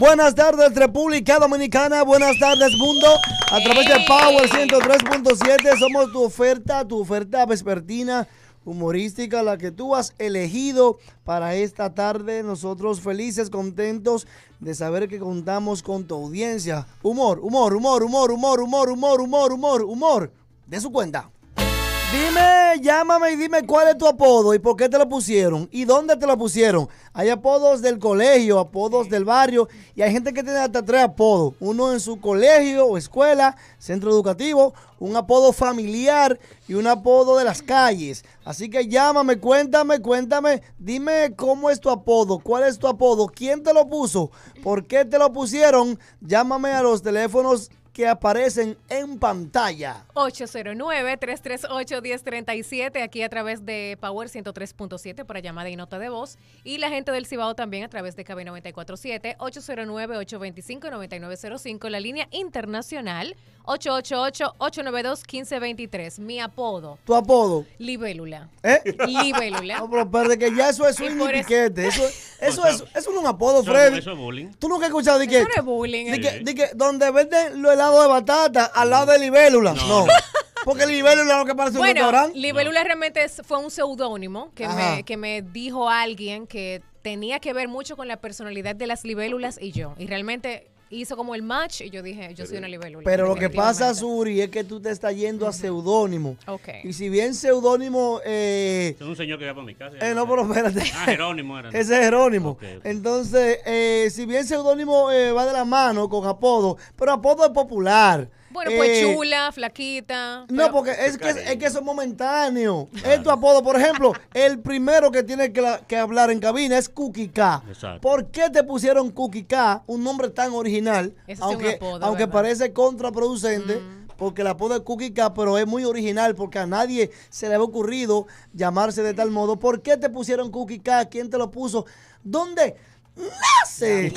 Buenas tardes, República Dominicana. Buenas tardes, mundo. A través de Power 103.7 somos tu oferta vespertina humorística, la que tú has elegido para esta tarde. Nosotros felices, contentos de saber que contamos con tu audiencia. Humor. De su cuenta. Dime, llámame y dime cuál es tu apodo y por qué te lo pusieron y dónde te lo pusieron. Hay apodos del colegio, apodos del barrio y hay gente que tiene hasta 3 apodos. Uno en su colegio o escuela, centro educativo, un apodo familiar y un apodo de las calles. Así que llámame, cuéntame, dime cómo es tu apodo, cuál es tu apodo, quién te lo puso, por qué te lo pusieron. Llámame a los teléfonos que aparecen en pantalla. 809-338-1037, aquí a través de Power 103.7 para llamada y nota de voz. Y la gente del Cibao también a través de KB 94.7, 809-825-9905, la línea internacional, 888-892-1523. Mi apodo. ¿Tu apodo? Libélula. Libélula. No, pero espérate, que ya eso es un etiquete. Eso no es un apodo, Freddy. Eso es bullying. ¿Tú nunca has escuchado de que? Eso no es bullying. De que donde venden los helados de batata al lado de libélula. No. Porque libélula es lo que parece un restaurante. Libélula realmente fue un seudónimo que me dijo alguien que tenía que ver mucho con la personalidad de las libélulas y yo. Y realmente hizo como el match y yo dije, yo soy una libélula. Pero lo que pasa, Suri, es que tú te estás yendo a seudónimo. Okay. Y si bien seudónimo... es un señor que iba para mi casa. No, pero espérate. Jerónimo era. Ese es Jerónimo. Okay. Entonces, si bien seudónimo va de la mano con apodo, pero apodo es popular. Bueno, pues chula, flaquita. No, porque es que eso es momentáneo. Es tu apodo. Por ejemplo, el primero que tiene que hablar en cabina es Cookie K. Exacto. ¿Por qué te pusieron Cookie K? Un nombre tan original. Aunque parece contraproducente. Porque el apodo es Cookie K, pero es muy original porque a nadie se le había ocurrido llamarse de tal modo. ¿Por qué te pusieron Cookie K? ¿Quién te lo puso? ¿Dónde nace?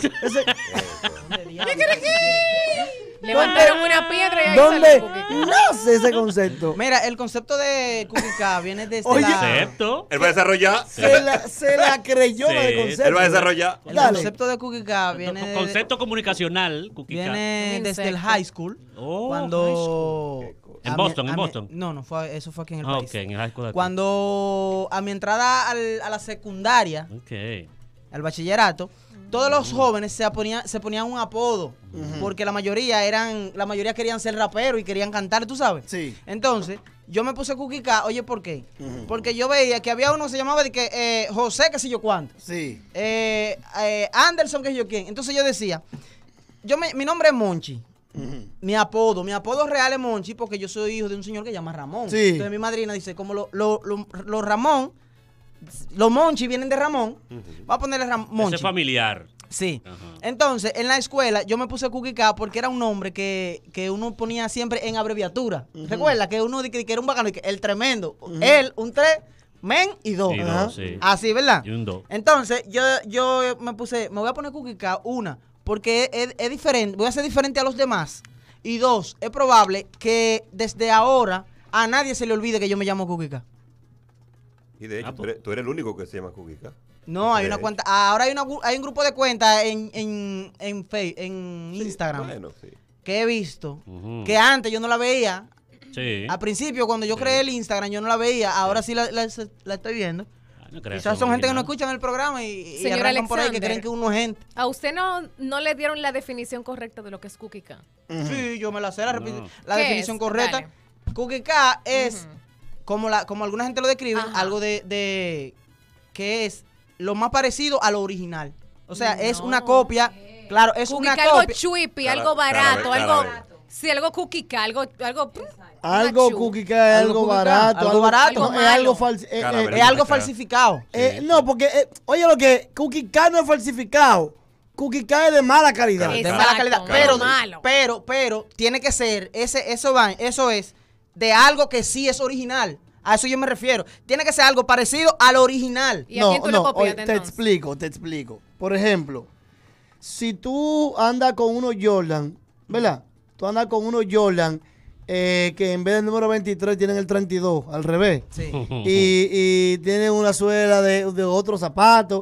Levantaron una piedra y ahí ¿dónde salió nace ese concepto? Mira, el concepto de Cookie K viene desde ¿Concepto? Él va a desarrollar. Se la creyó el concepto. Él va a desarrollar. El concepto de Cookie K viene... Concepto comunicacional, Cookie K. Viene desde el high school. Cuando... En Boston. No, eso fue aquí en el país. Ok, en el high school. Cuando a mi entrada a la secundaria, al bachillerato, todos los jóvenes se ponían un apodo, porque la mayoría querían ser raperos y querían cantar, ¿tú sabes? Sí. Entonces, yo me puse Cookie K, oye, ¿por qué? Porque yo veía que había uno que se llamaba de que José, qué sé yo cuánto. Sí. Anderson, qué sé yo quién. Entonces yo decía, mi nombre es Monchi. Mi apodo real es Monchi porque yo soy hijo de un señor que se llama Ramón. Sí. Entonces mi madrina dice, como los Ramón, los Monchi vienen de Ramón, va a ponerle Monchi. Ese familiar. Sí. Entonces, en la escuela yo me puse Cookie K porque era un nombre que uno ponía siempre en abreviatura. ¿Recuerda? Que uno que era un bacano, el tremendo. Él, un 3, men y 2. Sí. Así, ¿verdad? Y un 2. Entonces, yo me voy a poner Cookie K, porque es diferente, voy a ser diferente a los demás. Y 2, es probable que desde ahora a nadie se le olvide que yo me llamo Cookie K. Y de hecho, tú eres el único que se llama Cookie K. No, hay una cuenta. Ahora hay un grupo de cuentas en Instagram. Bueno, sí. Que he visto. Que antes yo no la veía. Sí. Al principio, cuando yo creé el Instagram, yo no la veía. Ahora sí la estoy viendo. Quizás son gente que no escuchan el programa y arrancan por ahí que creen que uno es gente. ¿A usted no le dieron la definición correcta de lo que es Cookie K? Sí, yo me la sé, la definición correcta. Dale. Cookie K es, como alguna gente lo describe, algo de que es lo más parecido a lo original. O sea, es una copia. Claro, es Cookie una K, copia. Algo chuipi, algo barato, algo... Sí, algo Cookie K, algo Cookie K es algo barato. Algo barato. Es algo falsificado. No, porque, oye, lo que Cookie K no es falsificado. Cookie K es de mala calidad. De mala calidad. Pero tiene que ser, eso es de algo que sí es original. A eso yo me refiero. Tiene que ser algo parecido al original. ¿Y a quién tú le copiaste, te explico. Por ejemplo, si tú andas con unos Jordan, ¿verdad? Tú andas con unos Jordan que en vez del número 23 tienen el 32, al revés. Sí. Y tienen una suela de otro zapato.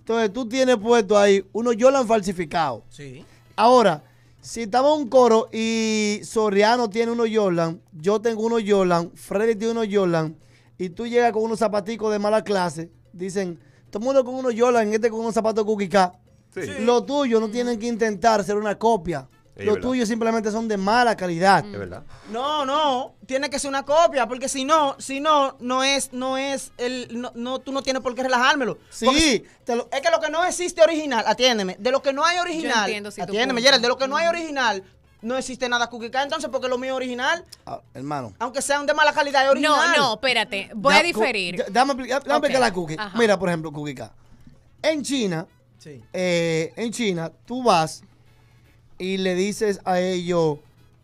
Entonces tú tienes puesto ahí unos Jordan falsificados. Sí. Ahora, si estamos en un coro y Soriano tiene unos Jordan, yo tengo unos Jordan, Freddy tiene unos Jordan, y tú llegas con unos zapaticos de mala clase, dicen, todo el mundo con unos Jordan, con unos zapatos Cookie Cat. Sí. Lo tuyo no tienen que intentar ser una copia. Es Lo verdad. tuyo simplemente son de mala calidad. Es verdad. No, tiene que ser una copia, porque si no, no es tú no tienes por qué relajármelo. Sí, Porque es que lo que no existe original, atiéndeme, de lo que no hay original, entiendo, sí, tu atiéndeme, punto. Gerald, de lo que no hay original, no existe nada Cookie Cat, entonces, porque lo mío es original, Hermano. aunque sean de mala calidad, es original. No, espérate. Voy a diferir. Dame explicar la Cookie. Ajá. Mira, por ejemplo, Cookie Cat. En China, Sí. tú vas y le dices a ellos,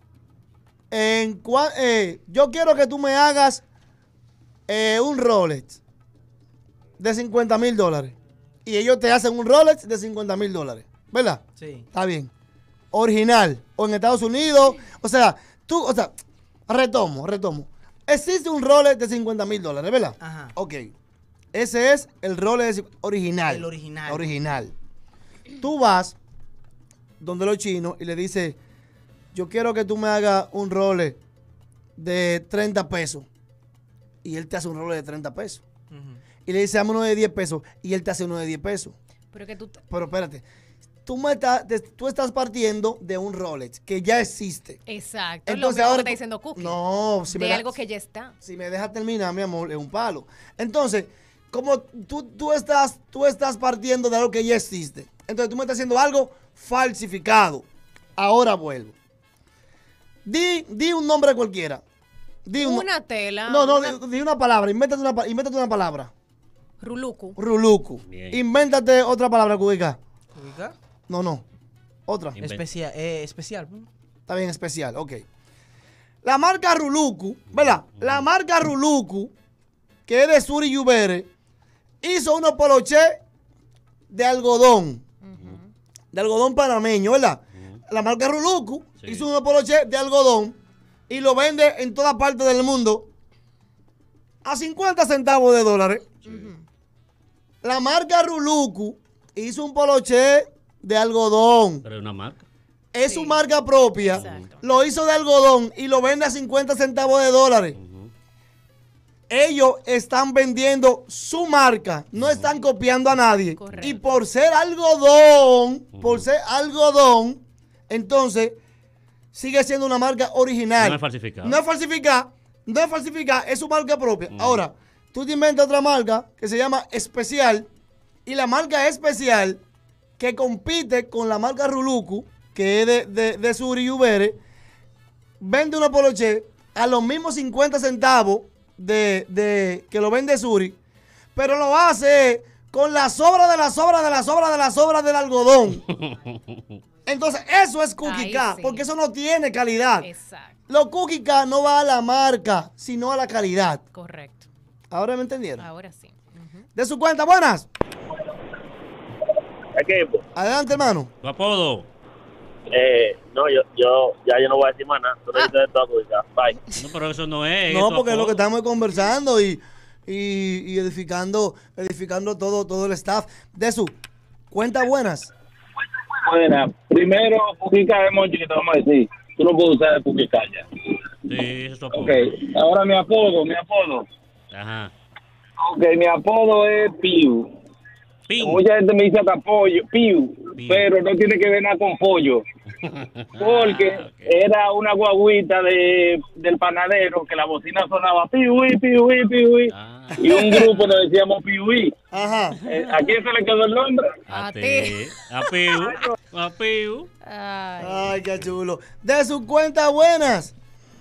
yo quiero que tú me hagas un Rolex de $50,000. Y ellos te hacen un Rolex de $50,000. ¿Verdad? Sí. Está bien. Original. O en Estados Unidos. Retomo. Existe un Rolex de $50,000, ¿verdad? Ajá. Ok. Ese es el Rolex original. El original. Original. Tú vas donde los chinos y le dices, yo quiero que tú me hagas un Rolex de 30 pesos. Y él te hace un Rolex de 30 pesos. Y le dice, dame uno de 10 pesos. Y él te hace uno de 10 pesos. Pero que tú... Pero espérate. Tú estás partiendo de un Rolex que ya existe. Exacto. Entonces lo mismo ahora que está diciendo Cookie. No, si de algo que ya está. Si me dejas terminar, mi amor, es un palo. Entonces, como tú estás partiendo de algo que ya existe. Entonces tú me estás haciendo algo falsificado. Ahora vuelvo. Di un nombre cualquiera. Una tela. Di una palabra. Invéntate una palabra. Ruluku. Ruluku. Bien. Invéntate otra palabra, Cubica. ¿Cookie Cat? No. Otra. Especial. Está bien, especial. Ok. La marca Ruluku, ¿verdad? La marca Ruluku, que es de Suri Yubere, hizo unos poloché de algodón. De algodón panameño, ¿verdad? La marca Ruluku Sí. hizo unos poloché de algodón y lo vende en toda parte del mundo a 50 centavos de dólares. La marca Ruluku hizo un poloché de algodón. Pero es una marca. Es Sí. su marca propia. Exacto. Lo hizo de algodón y lo vende a 50 centavos de dólares. Ellos están vendiendo su marca, no están copiando a nadie. Correcto. Y por ser algodón, entonces sigue siendo una marca original. No es falsificado. No es falsificada, es su marca propia. Ahora, tú te inventas otra marca que se llama Especial, y la marca Especial, que compite con la marca Ruluku, que es de Suri y Ubere, vende una poloché a los mismos 50 centavos de que lo vende Suri, pero lo hace con la sobra de la sobra de la sobra de la sobra del algodón. Entonces, eso es Cookie Ahí Cat, sí. porque eso no tiene calidad. Exacto. Los Cookie Cat no va a la marca, sino a la calidad. Correcto. ¿Ahora me entendieron? Ahora sí. Ujú. De su cuenta, buenas. Equipo. Adelante, hermano. Tu apodo. No, yo no voy a decir más nada. Tú no dices de todo, ya. Bye. No, pero eso no es. No, tu porque es lo que apodo. estamos conversando y edificando todo el staff. De su cuenta, buenas. Buena, primero, Puquica es Monchi, que te vamos a decir. Tú no puedes usar Puquica ya. Sí, ese es tu apodo. Ok, ahora mi apodo. Ajá. Ok, mi apodo es Piu. Pin. Mucha gente me dice hasta pollo, Piu, Piu. pero no tiene que ver nada con pollo. Porque Ah, ok. era una guaguita del panadero que la bocina sonaba piuí, piuí, piuí. Ah. Y un grupo nos decíamos piuí. Ajá. ¿A quién se le quedó el nombre? A A ti. ti. A Piu. A Piu. Ay. Ay, qué chulo. De su cuenta, buenas.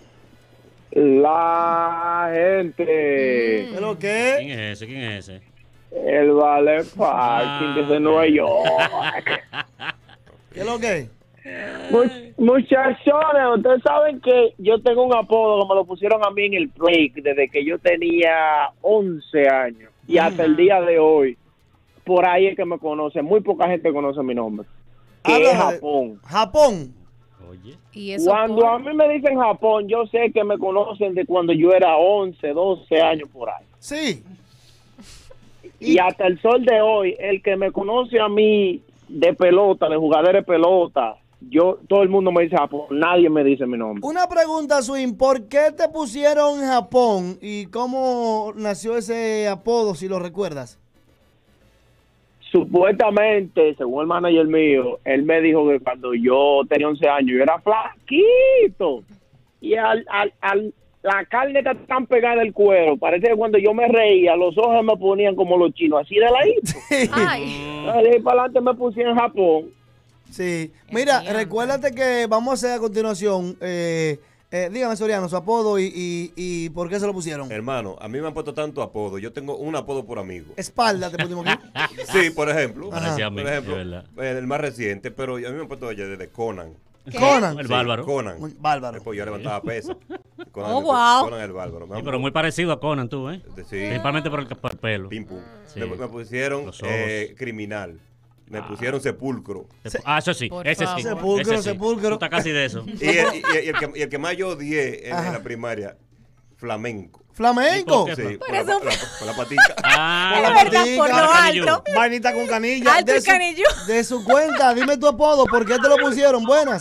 La gente. ¿Qué es lo que? ¿Quién es ese? ¿Quién es ese? El Ballet Parking desde Nueva York. ¿Qué es lo que? Muchachones, ustedes saben que yo tengo un apodo que me lo pusieron a mí en el break desde que yo tenía 11 años y hasta el día de hoy. Por ahí es que me conocen. Muy poca gente conoce mi nombre. Que Habla es de- Japón. Japón. Oye. Y eso Cuando a mí me dicen Japón, yo sé que me conocen de cuando yo era 11, 12 años por ahí. Sí. Y hasta el sol de hoy, el que me conoce a mí de pelota, de jugadores de pelota, todo el mundo me dice Japón, nadie me dice mi nombre. Una pregunta, Swin, ¿por qué te pusieron Japón y cómo nació ese apodo, si lo recuerdas? Supuestamente, según el manager mío, él me dijo que cuando yo tenía 11 años, yo era flaquito. Y la carne está tan pegada al cuero. Parece que cuando yo me reía, los ojos me ponían como los chinos, así de ladito. Ay. De ahí para adelante me pusieron Japón. Sí. Mira, recuérdate que vamos a hacer a continuación, dígame, Soriano, su apodo y por qué se lo pusieron. Hermano, a mí me han puesto tanto apodo. Yo tengo un apodo por amigo. Espalda, te pusimos aquí. Sí, por ejemplo. Parecía a mí, Por ejemplo, de verdad. el más reciente, pero a mí me han puesto desde Conan. ¿Qué? Conan. El bárbaro. Conan. Bárbaro. Después yo levantaba pesas. Oh, wow. Conan el bárbaro. Sí, pero muy parecido a Conan, tú, ¿eh? Sí. Principalmente por el pelo. Pim pum. Sí. Después me pusieron Los ojos. criminal. Me pusieron sepulcro. Eso sí, Por ese sí. favor. Sepulcro, ese sí. sepulcro. Tú estás casi de eso. Y el que más yo odié en la primaria, flamenco. Flamenco. ¿Y por qué? Sí, Por por eso- la patica. Ah, Por la Es verdad, patica. por lo Canillú. alto. Vainita con canilla. Alto y canillú. De su cuenta, dime tu apodo, ¿por qué te lo pusieron? Buenas.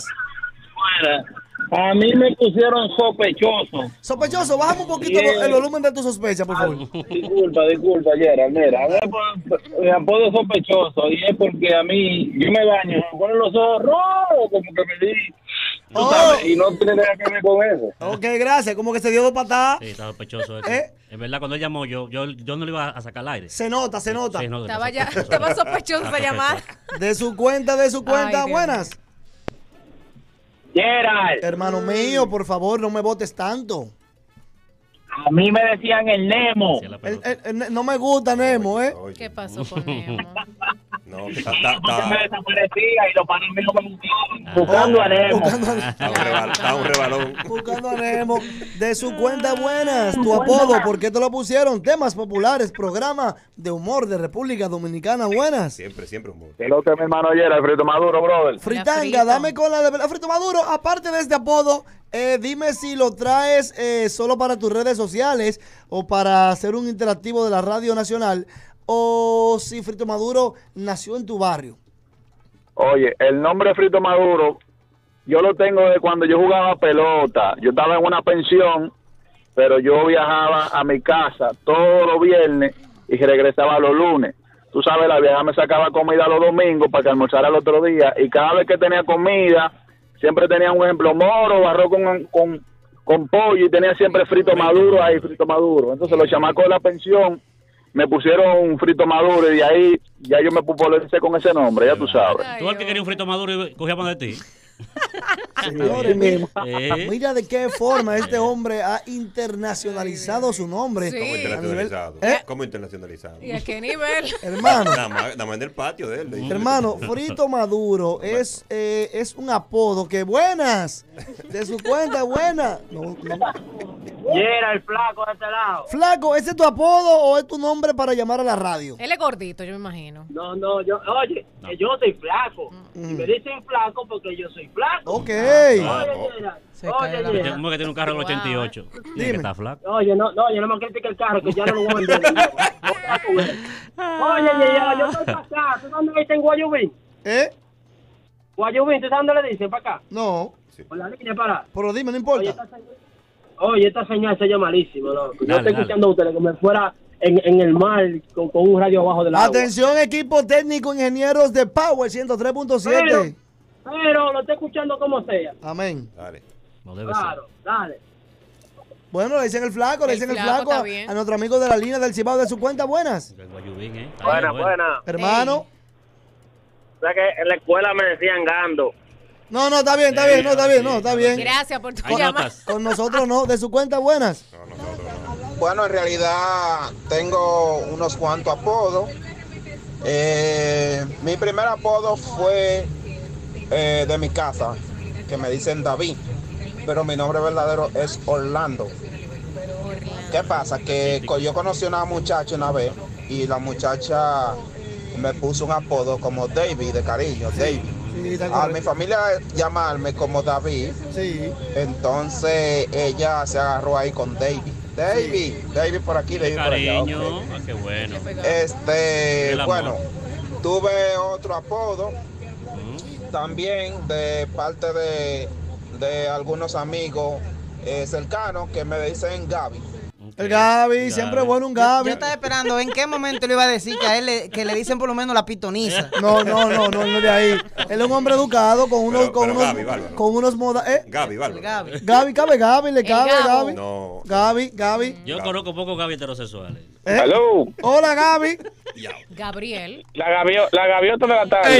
A mí me pusieron sospechoso. Sospechoso, bájame un poquito el volumen de tu sospecha, por favor. Disculpa, Gerard. Mira, a ver, mi apodo es sospechoso y es porque a mí, yo me baño, me ponen los ojos rojos, como que me di, tú Oh. sabes, y no tiene nada que ver con eso. Ok, gracias, como que se dio dos patadas. Sí, está sospechoso eso. ¿Eh? En verdad, cuando él llamó, yo no le iba a sacar al aire. Se nota, se nota. Sí, no, Estaba ya, sospechoso. estaba sospechoso esa llamada. De su cuenta, Ay, Dios buenas. Gerard, Hermano mío, por favor, no me votes tanto. a mí me decían el Nemo. Sí, la pelota. No me gusta Nemo, ¿eh? Oye, ¿Qué pasó con Nemo? No, que Yo me desaparecía y los panes míos me buscaban buscando a Nemo. está un rebalón. Buscando a Nemo. De su cuenta, buenas. Tu apodo, ¿por qué te lo pusieron? Temas populares, programa de humor de República Dominicana, buenas. Siempre humor. Que lo que mi hermano Gerard, Frito Maduro, brother. Fritanga, Frito. dame con la de verdad. Frito Maduro, aparte de este apodo, dime si lo traes solo para tus redes sociales o para hacer un interactivo de la Radio Nacional o si Frito Maduro nació en tu barrio. Oye, el nombre Frito Maduro, yo lo tengo de cuando yo jugaba pelota. Yo estaba en una pensión, pero yo viajaba a mi casa todos los viernes y regresaba los lunes. Tú sabes, la vieja me sacaba comida los domingos para que almorzara el otro día. Y cada vez que tenía comida, siempre tenía un ejemplo, moro, arroz con pollo y tenía siempre Frito Maduro ahí, Frito Maduro. Entonces los chamacos de la pensión me pusieron un Frito Maduro y de ahí ya yo me popularicé con ese nombre, ya tú sabes. Ay, Tú el que quería un frito maduro y cogíamos de ti. Señores, mira, Eh. mira de qué forma este hombre ha internacionalizado su nombre. Sí. ¿Cómo internacionalizado? ¿Eh? ¿Cómo internacionalizado? ¿Y a qué nivel? Hermano, Nada más en el patio de él. hermano, Frito Maduro es un apodo que buenas. De su cuenta, buena. No. Gerard, el flaco de este lado. Flaco, ¿ese es tu apodo o es tu nombre para llamar a la radio? Él es gordito, yo me imagino. No, yo soy flaco. Y me dicen flaco porque yo soy flaco. Ok. Oye, Gerard, Se cae la boca. Como que tiene un carro del 88. Tiene Dime. que estar flaco. Oye, no me critique el carro, que ya no lo voy a vender. Oye, Gerard, yo estoy para acá. ¿Tú dónde dicen Guayubín? ¿Eh? Guayubín, ¿tú sabes dónde le dicen? Para acá. No. Por la línea para. Pero dime, no Oye, importa. esta señal se llama malísimo, loco. Yo Dale, estoy dale. escuchando a ustedes como si fuera en el mar con un radio abajo del agua. Atención, equipo técnico, ingenieros de Power 103.7. Pero lo estoy escuchando como sea. Amén. Dale. No debe ser. Claro, dale. Bueno, le dicen el flaco, le El dicen el flaco flaco está a, bien. a nuestro amigo de la línea del Cibao de su cuenta. Buenas. El Guayubín, ¿eh? Está Buena, bueno. buena. Hermano. O sea que en la escuela me decían Gando. No, está bien, no, está bien. Gracias por tu Hay llamada. notas. Con nosotros no, de su cuenta, buenas. Bueno, en realidad tengo unos cuantos apodos. Mi primer apodo fue de mi casa, que me dicen David, pero mi nombre verdadero es Orlando. ¿Qué pasa? Que yo conocí a una muchacha una vez y la muchacha me puso un apodo como David, de cariño, David. Sí, está A mi correcto. familia llamarme como David, Sí. entonces ella se agarró ahí con David. David por aquí, David por allá. Cariño, Ok. qué bueno. Este, El amor. bueno, tuve otro apodo también de parte de algunos amigos cercanos que me dicen Gaby. El Gaby, siempre bueno un Gaby. Yo estaba esperando en qué momento le iba a decir que a él que le dicen por lo menos la pitoniza. No, él de ahí. Él es un hombre educado con unos, Pero Gaby, Bárbaro. con unos moda. Gaby, Bárbaro. Gaby, cabe Gaby, le cabe Gaby. No. Gaby. Yo conozco pocos Gaby heterosexuales. Hello. Hola, Gaby. Gabriel. La gaviota de la tarde. Ey,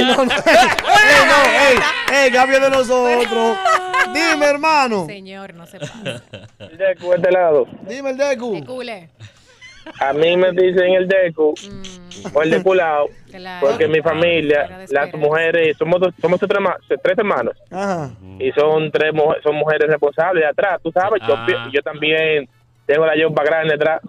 Gaby es de nosotros. Dime, hermano. Señor, no se pasa. El Deku, este lado. Dime el Deku. Cule. A mí me dicen el Deku o el Deculado. Claro. Porque en mi familia, las mujeres, somos tres hermanos. Ajá. Y son son mujeres responsables de atrás, tú sabes. Yo también tengo la yompa grande atrás.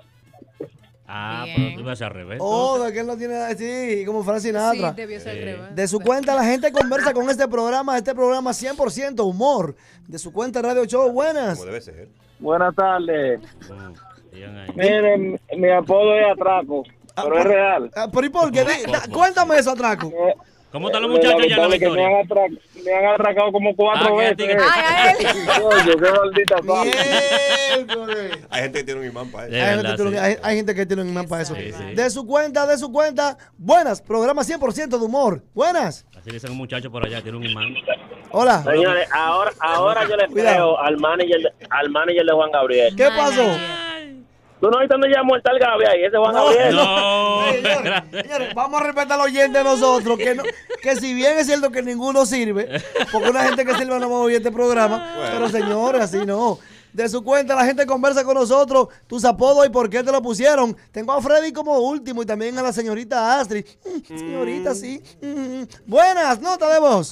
Pero tú vas al revés. Oh, de que él no tiene. Sí, como Frank Sinatra. Sí, debió ser al revés. De su cuenta, la gente conversa con este programa 100% humor. De su cuenta Radio Show, buenas. Como debe ser. Buenas tardes. Digan ahí. Miren, mi apodo es Atraco, pero es real. ¿Pero y por qué? Cuéntame eso, Atraco. ¿Cómo están los muchachos ya en la victoria? Me han atracado como 4 que a veces. ti que- Ay, a él. Coño, qué maldita fama. Miércoles. Hay gente que tiene un imán para eso. De Hay gente, verdad, que tiene- sí. hay gente que tiene un imán para eso. Sí, sí. De su cuenta, buenas. Programa 100% de humor. Buenas. Así le dicen un muchacho por allá, tiene un imán. Hola. Señores, ahora yo le Cuidado. creo al manager de Juan Gabriel. ¿Qué pasó? ¿Tú no viste dónde ya muerta el Gaby ahí? Ese Juan Gabriel. No. Señores, vamos a respetar al oyente de nosotros, que si bien es cierto que ninguno sirve, porque una gente que sirve no va a oír este programa, pero señores, así no. De su cuenta, la gente conversa con nosotros, tus apodos y por qué te lo pusieron. Tengo a Freddy como último y también a la señorita Astrid. Señorita, sí. Buenas, nota de voz.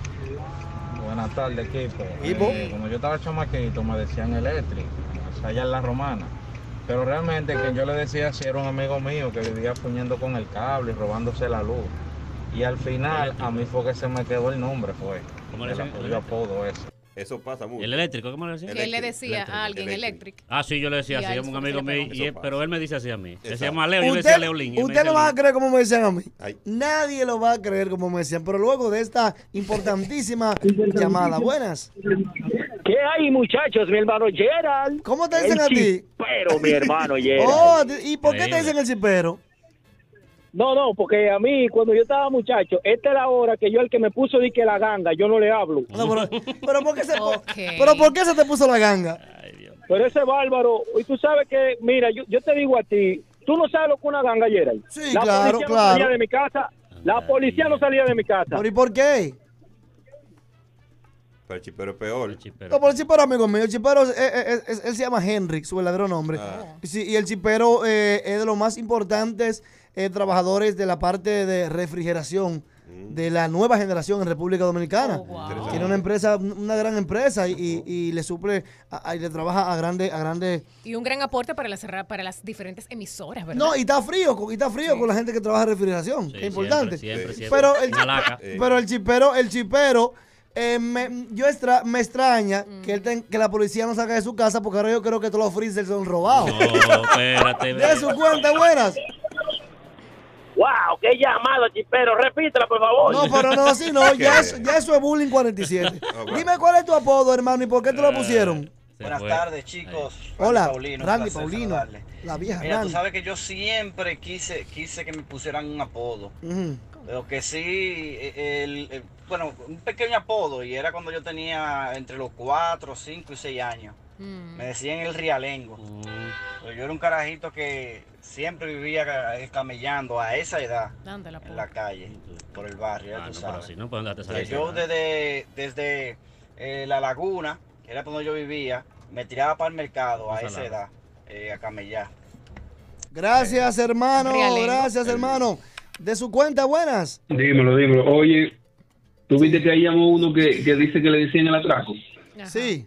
Buenas tardes, equipo. Equipo. Como yo estaba chamaquito, me decían eléctrico, allá en La Romana. Pero realmente quien yo le decía si era un amigo mío que vivía puñando con el cable y robándose la luz. Y al final, a mí fue que se me quedó el nombre, ¿Cómo le el decían? apodo ese. Eso pasa mucho. ¿El eléctrico? ¿Cómo le decía? Que él le decía a alguien eléctrico. Ah, sí, yo le decía Y así, a es él un fue amigo que se le mío, pegó. Eso pero él me dice así a mí. Él se Exacto. llama Leo, yo le decía Leolín. y él me Usted no decía va a Lin. creer como me decían a mí. Ay. Nadie lo va a creer como me decían. Pero luego de esta importantísima llamada, buenas. ¿Qué hay, muchachos? Mi hermano Gerald. ¿Cómo te dicen a ti? Pero mi hermano Gerald. Oh, ¿y por qué te Increíble. dicen el cipero? No, porque a mí, cuando yo estaba muchacho, esta es la hora que yo, el que me puso de que la ganga, yo no le hablo. No, pero ¿por qué Ok. pero ¿por qué se te puso la ganga? Ay, Dios. Pero ese bárbaro, y tú sabes que, mira, yo te digo a ti, tú no sabes lo que es una ganga, Gerald. Sí, La claro, policía no claro. salía de mi casa. La policía no salía de mi casa. ¿Pero y por qué? Pero el chipero es peor. El chipero. No, por el chipero, amigo mío. El chipero, él se llama Henry, su verdadero nombre. Sí, y el chipero es de los más importantes trabajadores de la parte de refrigeración de la nueva generación en República Dominicana. Oh, wow. Tiene una empresa, una gran empresa y le suple, y le trabaja a grande. Y un gran aporte para las diferentes emisoras, ¿verdad? No, y está frío con la gente que trabaja en refrigeración. Sí, Es importante. siempre. Pero Una laca. pero el chipero me extraña que la policía no salga de su casa porque ahora yo creo que todos los freezers son robados. No, espérate. De su cuenta, buenas. ¡Wow! ¡Qué llamado, chipero! Repítela, por favor. No, pero no, así no. Ya eso es bullying 47. bueno. Dime cuál es tu apodo, hermano, y por qué te lo pusieron. Se Buenas fue. tardes, chicos. Hola, Paulino, un Randy placer Paulino. saludarle. La vieja Mira, tú Randy. sabes que yo siempre quise que me pusieran un apodo. Ujú. Pero que sí, bueno, un pequeño apodo, y era cuando yo tenía entre los 4, 5 y 6 años. Me decían el rialengo. Pero yo era un carajito que siempre vivía camellando a esa edad Dándole en la calle, por el barrio, ya Ah, tú no, pero sabes. así no pueden darte esa Yo desde La Laguna, que era donde yo vivía, me tiraba para el mercado a esa edad, a camellar. Gracias, hermano. Realengo. Gracias, hermano. De su cuenta, buenas. Dímelo. Oye, ¿tú viste que ahí llamó uno que dice que le decían el atraco? Ajá. Sí.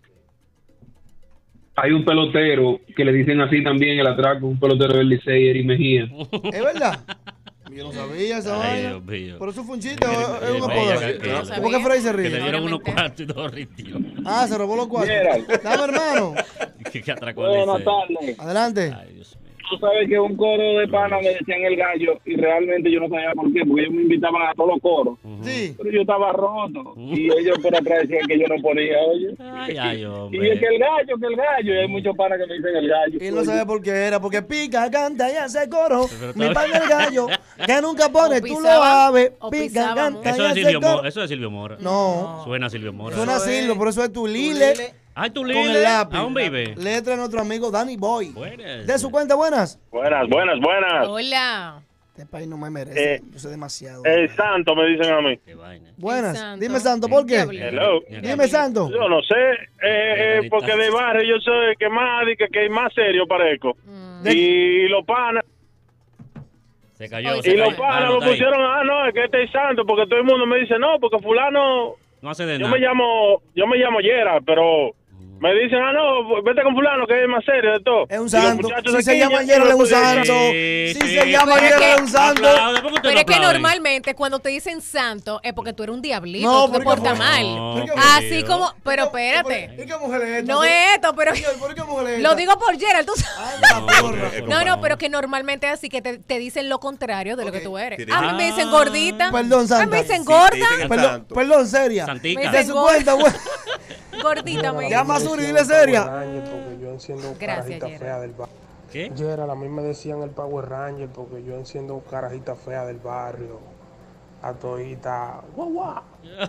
Hay un pelotero que le dicen así también el atraco, un pelotero del Licey, Eri Mejía. ¿Es verdad? Yo no sabía esa Ay, vaina. Dios mío. Pero eso fue un chiste, Mire, es un mire, apodo. que- Yo no sabía. ¿Por qué Freddy se Que le ríe? dieron unos Obviamente. cuartos y todo rindió. Ah, se robó los cuatro. Gerald. Dame, hermano. que atracó Buenas el tardes. Adelante. Ay, Dios mío. Tú sabes que un coro de pana me decían el gallo y realmente yo no sabía por qué, porque ellos me invitaban a todos los coros. Sí. Pero yo estaba roto y ellos por atrás decían que yo no ponía, oye. Ay, Y es que el gallo, y hay muchos panas que me dicen el gallo. Y él no sabía por qué era, porque pica, canta y hace coro. Mi pan el gallo, que nunca pone, tú lo sabes. Pica, canta y hace coro. Eso es Silvio Mora. No. Suena a Silvio Mora. Suena Silvio, por eso es tu Lile. Ay, tu Con Lile. el lápiz. ¿Aún vive? Letra de nuestro amigo Danny Boy. Buenas. De su cuenta, buenas. Buenas. Hola. Este país no me merece. Yo soy demasiado. El santo me dicen a mí. Qué vaina. Buenas. Santo. Dime, Santo, ¿por qué? Hello. Dime, Santo. Yo no sé, porque de barrio yo soy el que más serio parezco. Y los panas, Se cayó. y los panas me pusieron, no, es que este es santo, porque todo el mundo me dice, no, porque fulano, No hace de yo nada. me llamo Yera, pero me dicen, no, vete con fulano, que es más serio de todo. Es un Y los santo. muchachos Si de se Quilla, llama yo Yera, no es un podía decir. santo. Sí, Si sí. se llama Pero es Yera, que- es un santo. Aplaude, ¿por qué usted Pero no es que aplaude? normalmente cuando te dicen santo es porque tú eres un diablito, No, tú te porque portas fue- mal. No, Así querido. como, pero espérate. ¿Y qué mujer es esta? No es esto, pero ¿Por qué mujer es lo esta? digo por Gerald, tú sabes. Ay, la porra. No, pero que normalmente es así que te dicen lo contrario de lo que tú eres. Sí, A mí me dicen gordita. Perdón, A mí Santa. me dicen Sí, gorda. te dicen el Perdón, santo. perdón, seria. Santica. Me De dicen su cuenta, güey. Gordita me Llama a dicen. Suri, dile seria. Porque yo enciendo Gracias, carajita Gerald. fea del barrio. ¿Qué? Gerald, a mí me decían el Power Ranger porque yo enciendo carajita fea del barrio. A todita. ¡Guau, guau!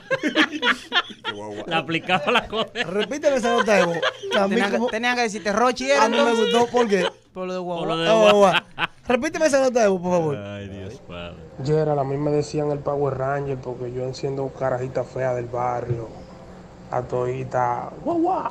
Le aplicaba la cosa. Repíteme esa nota de voz. Que a mí como- Tenían que decirte Rochi a era mí me gustó, ¿por qué? por lo de Por guau. lo de Ah, guau. guau. Repíteme esa nota de voz, por favor. Ay, Dios padre. Gerald, a mí me decían el Power Ranger porque yo enciendo carajita fea del barrio. A todita. ¡Guau, guau!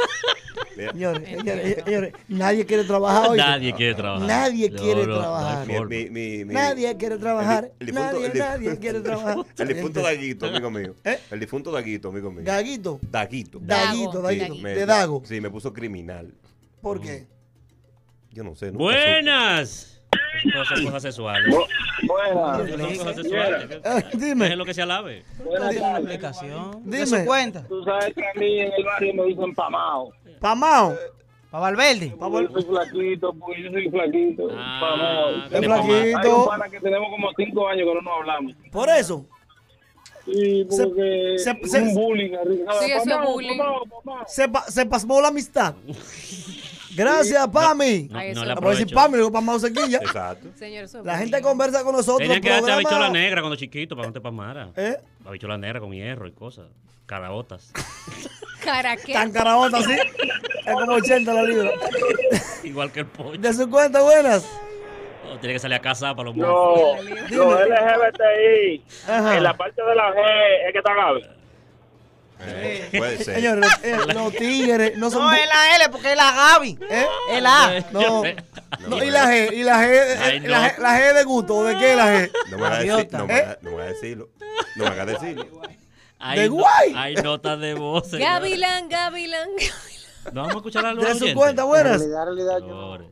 Señores, nadie quiere trabajar hoy. Nadie quiere trabajar. Nadie No, quiere no, trabajar. no hay forma. Nadie quiere trabajar. El difunto- Nadie quiere trabajar. El difunto Daguito, amigo mío. ¿Eh? El difunto Daguito, amigo mío. Gaguito. Daguito. Dago. Sí, De Dago. Sí, me puso criminal. ¿Por qué? Yo no sé. nunca Buenas. Cosas sexuales. Buenas. Son cosas sexuales. Dime. Es lo que se alabe. Buenas Tiene una tardes. explicación. Dime. De su cuenta. Tú sabes que a mí en el barrio me dicen pamao. Pamao. Para Valverde. Yo soy flaquito, pues yo soy flaquito. Ah, Pamao. Es de flaquito. Hay un pana que tenemos como 5 años que no nos hablamos. Por eso. Sí, porque se- es se- un bullying arriba. Sí, eso es Pamao, bullying. pamao. Se pasmó la amistad. Gracias, Pami. No, Ay, no eso le es Voy a decir aprovecho. Pami, le digo Pamao Sequilla. Exacto. Señor, eso es La bullying. gente conversa con nosotros. Tenían que darte programa- habichuela negra cuando chiquito para que no te pasmara. ¿Eh? Habichuela negra con hierro y cosas. Caraotas. ¿Cara qué? Tan carabota así. Es como 80 la libra. Igual que el pollo. De su cuenta, buenas. No, tiene que salir a casa para los No, muertos. los LGBTI, Ajá. en la parte de la G es que está grave. Puede ser. Señores, los tigres no son. No, es la L porque es la Gaby. ¿Eh? Es la A. No. No, No, y la G, y la G, Ay, no. la G de gusto, ¿de qué es la G? No me hagas Gaviota. no me hagas decirlo. No me hagas decirlo. De guay. Hay notas de voz. señor. Gavilán. No vamos a escuchar a los De su oyentes. cuenta, buenas. En realidad yo Señores.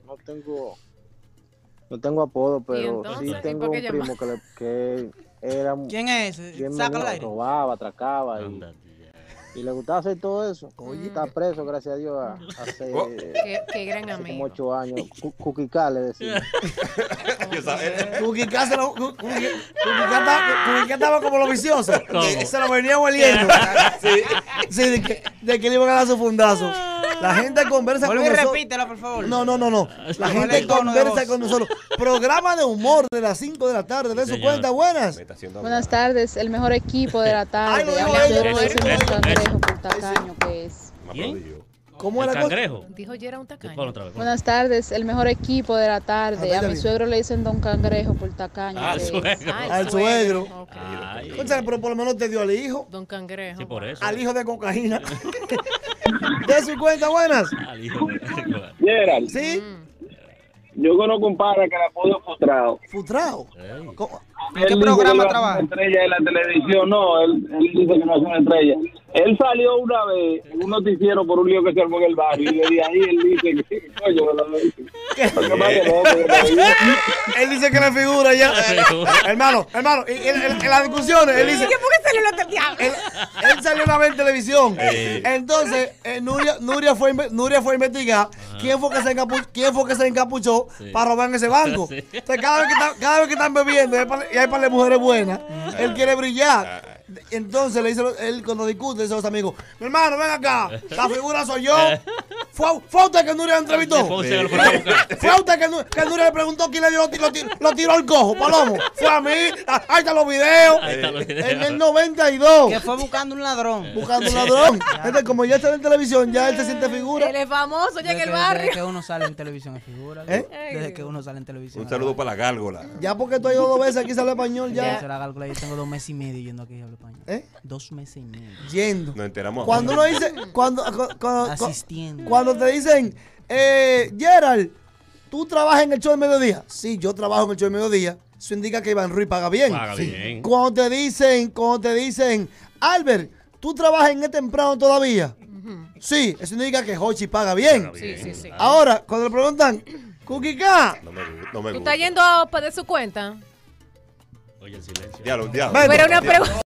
no tengo apodo, pero entonces? sí ¿Y tengo por un qué primo que era ¿Quién es ese? bien Sácalo al menudo, aire. robaba, atracaba Ándate. y le gustaba hacer todo eso. Está preso, gracias a Dios, hace, Qué gran hace como amigo. 8 años. Cuquicá le decía. Cuquicá estaba como lo vicioso. ¿Cómo? Se lo venía oliendo. Sí, de que le iban a dar su fundazo. La gente conversa con Vuelve y nosotros. repítelo, por favor. No. La gente el tono de conversa voz. con nosotros. Programa de humor de las 5 de la tarde. De su Señor. cuenta, buenas. Me está haciendo Buenas hablar. tardes, el mejor equipo de la tarde. Ay, lo dijo Habla ella. de Eso, ese eso, cangrejo eso. por tacaño que es. Me ¿Quién? aplaudió. ¿Cómo ¿El era la cosa? cangrejo? Dijo ya era un Ponlo tacaño. otra vez. Buenas tardes, el mejor equipo de la tarde. Ah, A mi bien. suegro le dicen don cangrejo por tacaño Ah, el que es. suegro. Al suegro. Ok. Ay. Cónchale, pero por lo menos te dio al hijo. Don Cangrejo. Sí, por eso. Al hijo de cocaína. De su cuenta, buenas. Al hijo de- Gerald, Sí. Yo conozco un padre que la apodo Frustrado. ¿Frustrado? ¿En qué programa trabaja? Estrella de la televisión, no, él dice que no es una estrella. Él salió una vez en un noticiero por un lío que se armó en el barrio y de ahí él dice que, coño, él dice que le figura ya. hermano, en las discusiones, él dice... ¿Por qué salió la diablo? Él salió una vez en televisión. Entonces, Nuria fue a investigar quién fue que se encapuchó para robar en ese banco. Entonces, cada vez que están bebiendo y hay para las mujeres buenas, él quiere brillar. Entonces le dice él cuando discute, dice a los amigos, mi hermano, ven acá, la figura soy yo. ¿Fue usted que Nuria entrevistó? ¿Fue usted que Nuria le preguntó quién le dio lo tiró al cojo, Palomo? Fue a mí, ahí están los videos. En el 92. Que fue buscando un ladrón. Entonces, como ya está en televisión, ya él se siente figura. Él es famoso ya en el barrio. Desde que uno sale en televisión es figura. Desde que uno sale en televisión. Un saludo para la gárgola. Ya porque tú has ido 2 veces aquí sale español ya. La gárgola, yo tengo 2 meses y medio yendo aquí a hablar español. 2 meses y medio. Yendo. Nos enteramos. Cuando uno dice, asistiendo. Cuando te dicen, Gerald, ¿tú trabajas en el show de mediodía? Sí, yo trabajo en el show de mediodía. Eso indica que Iván Ruiz paga bien. Bien. Cuando te dicen, Albert, ¿tú trabajas en el temprano todavía? Sí, eso indica que Hochi paga bien. Sí. Ahora, cuando le preguntan, Kukika, no me ¿Tú gusta. estás yendo a pedir su cuenta? Oye, el silencio. Diablo. Pero una pregunta.